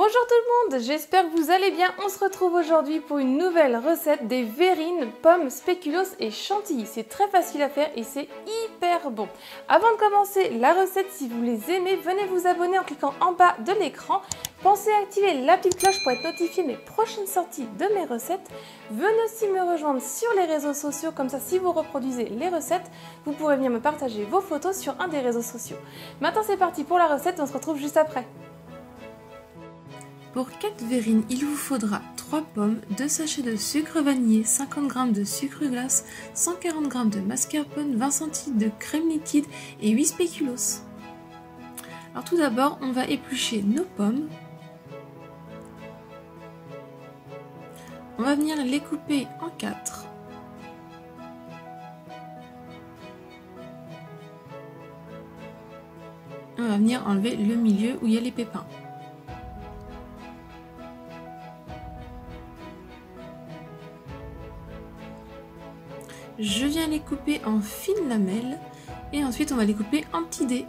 Bonjour tout le monde, j'espère que vous allez bien. On se retrouve aujourd'hui pour une nouvelle recette des verrines, pommes, spéculoos et chantilly. C'est très facile à faire et c'est hyper bon. Avant de commencer la recette, si vous les aimez, venez vous abonner en cliquant en bas de l'écran. Pensez à activer la petite cloche pour être notifié des prochaines sorties de mes recettes. Venez aussi me rejoindre sur les réseaux sociaux, comme ça si vous reproduisez les recettes, vous pourrez venir me partager vos photos sur un des réseaux sociaux. Maintenant c'est parti pour la recette, on se retrouve juste après. Pour 4 verrines, il vous faudra 3 pommes, 2 sachets de sucre vanillé, 50 g de sucre glace, 140 g de mascarpone, 20 cl de crème liquide et 8 spéculoos. Alors tout d'abord, on va éplucher nos pommes. On va venir les couper en 4. On va venir enlever le milieu où il y a les pépins. Je viens les couper en fines lamelles et ensuite on va les couper en petits dés.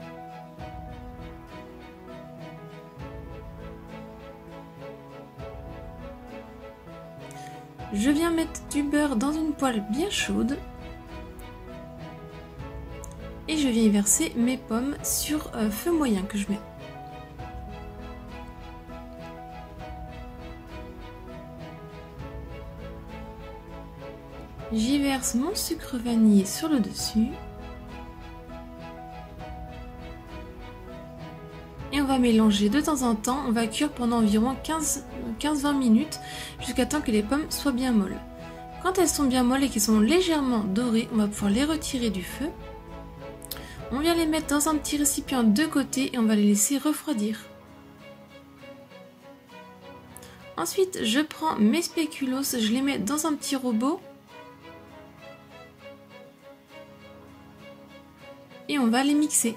Je viens mettre du beurre dans une poêle bien chaude et je viens y verser mes pommes sur feu moyen que je mets. J'y verse mon sucre vanillé sur le dessus. Et on va mélanger de temps en temps. On va cuire pendant environ 15-20 minutes jusqu'à temps que les pommes soient bien molles. Quand elles sont bien molles et qu'elles sont légèrement dorées, on va pouvoir les retirer du feu. On vient les mettre dans un petit récipient de côté et on va les laisser refroidir. Ensuite, je prends mes spéculoos, je les mets dans un petit robot. Et on va les mixer.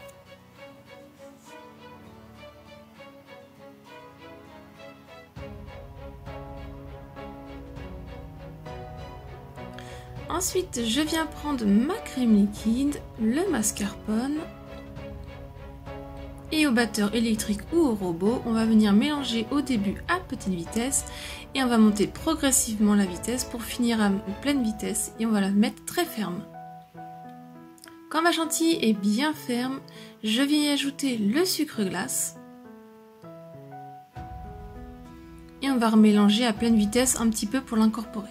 Ensuite, je viens prendre ma crème liquide, le mascarpone et au batteur électrique ou au robot, on va venir mélanger au début à petite vitesse et on va monter progressivement la vitesse pour finir à pleine vitesse et on va la mettre très ferme. Quand ma chantilly est bien ferme, je viens y ajouter le sucre glace. Et on va remélanger à pleine vitesse un petit peu pour l'incorporer.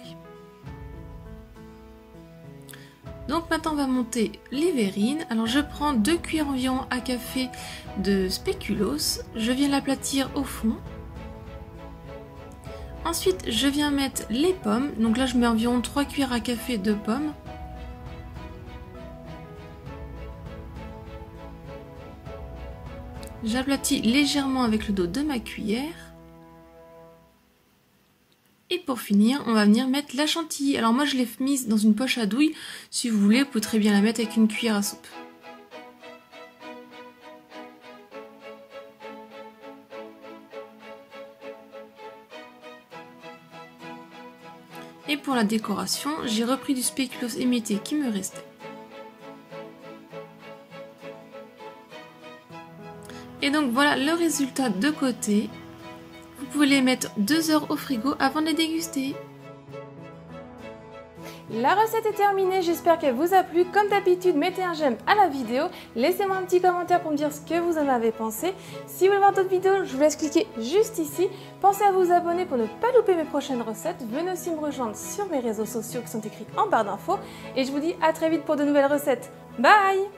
Donc maintenant on va monter les verrines. Alors je prends 2 cuillères environ à café de spéculoos. Je viens l'aplatir au fond. Ensuite je viens mettre les pommes. Donc là je mets environ 3 cuillères à café de pommes. J'aplatis légèrement avec le dos de ma cuillère. Et pour finir, on va venir mettre la chantilly. Alors moi je l'ai mise dans une poche à douille. Si vous voulez, vous pouvez très bien la mettre avec une cuillère à soupe. Et pour la décoration, j'ai repris du spéculoos émietté qui me restait. Et donc voilà le résultat de côté. Vous pouvez les mettre 2 heures au frigo avant de les déguster. La recette est terminée, j'espère qu'elle vous a plu. Comme d'habitude, mettez un j'aime à la vidéo. Laissez-moi un petit commentaire pour me dire ce que vous en avez pensé. Si vous voulez voir d'autres vidéos, je vous laisse cliquer juste ici. Pensez à vous abonner pour ne pas louper mes prochaines recettes. Venez aussi me rejoindre sur mes réseaux sociaux qui sont écrits en barre d'infos. Et je vous dis à très vite pour de nouvelles recettes. Bye!